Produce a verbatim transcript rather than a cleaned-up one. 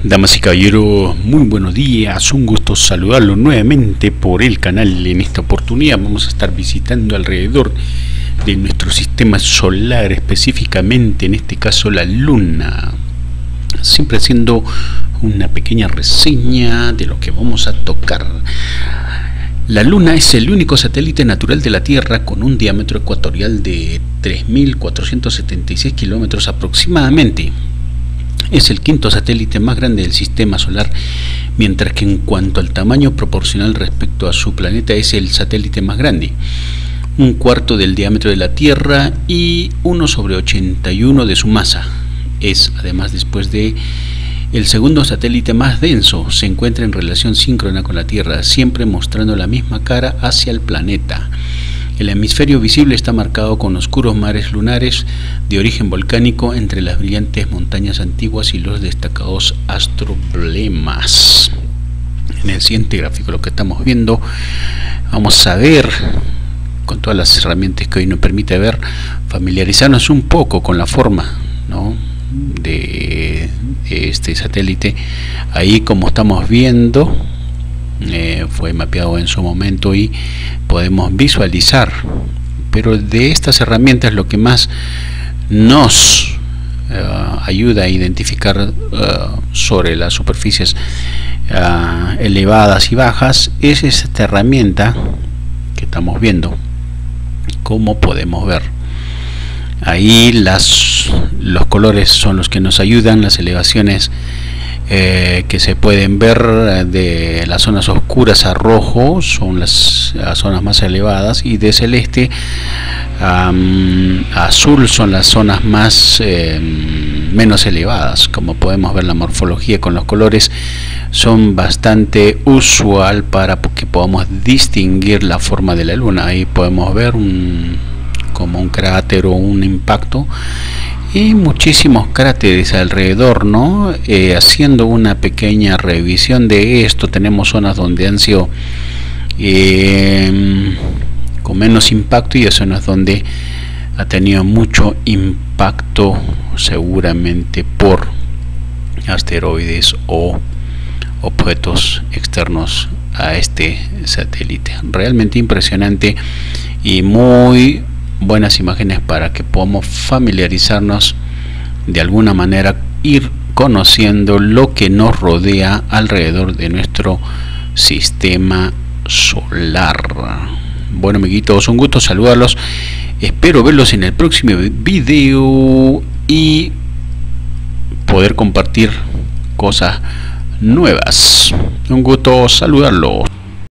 Damas y caballeros, muy buenos días, un gusto saludarlos nuevamente por el canal. En esta oportunidad vamos a estar visitando alrededor de nuestro sistema solar, específicamente en este caso la Luna, siempre haciendo una pequeña reseña de lo que vamos a tocar. La Luna es el único satélite natural de la Tierra con un diámetro ecuatorial de tres mil cuatrocientos setenta y seis kilómetros aproximadamente. Es el quinto satélite más grande del sistema solar, mientras que en cuanto al tamaño proporcional respecto a su planeta es el satélite más grande, un cuarto del diámetro de la Tierra y uno sobre ochenta y uno de su masa. Es además, después de el segundo satélite más denso, se encuentra en relación síncrona con la Tierra, siempre mostrando la misma cara hacia el planeta. El hemisferio visible está marcado con oscuros mares lunares de origen volcánico entre las brillantes montañas antiguas y los destacados astroblemas. En el siguiente gráfico, lo que estamos viendo, vamos a ver, con todas las herramientas que hoy nos permite ver, familiarizarnos un poco con la forma, ¿no?, de este satélite. Ahí, como estamos viendo, eh, fue mapeado en su momento y podemos visualizar, pero de estas herramientas lo que más nos uh, ayuda a identificar uh, sobre las superficies uh, elevadas y bajas es esta herramienta que estamos viendo. Como podemos ver ahí, las, los colores son los que nos ayudan, las elevaciones eh, que se pueden ver de las zonas oscuras a rojo son las, las zonas más elevadas, y de celeste um, a azul son las zonas más eh, menos elevadas. Como podemos ver, la morfología con los colores son bastante usual para que podamos distinguir la forma de la Luna. Ahí podemos ver un como un cráter o un impacto y muchísimos cráteres alrededor, ¿no? Eh, haciendo una pequeña revisión de esto, tenemos zonas donde han sido eh, con menos impacto, y zonas donde ha tenido mucho impacto, seguramente por asteroides o objetos externos a este satélite. Realmente impresionante y muy buenas imágenes para que podamos familiarizarnos de alguna manera, ir conociendo lo que nos rodea alrededor de nuestro sistema solar. Bueno, amiguitos, un gusto saludarlos, espero verlos en el próximo video y poder compartir cosas nuevas. Un gusto saludarlos.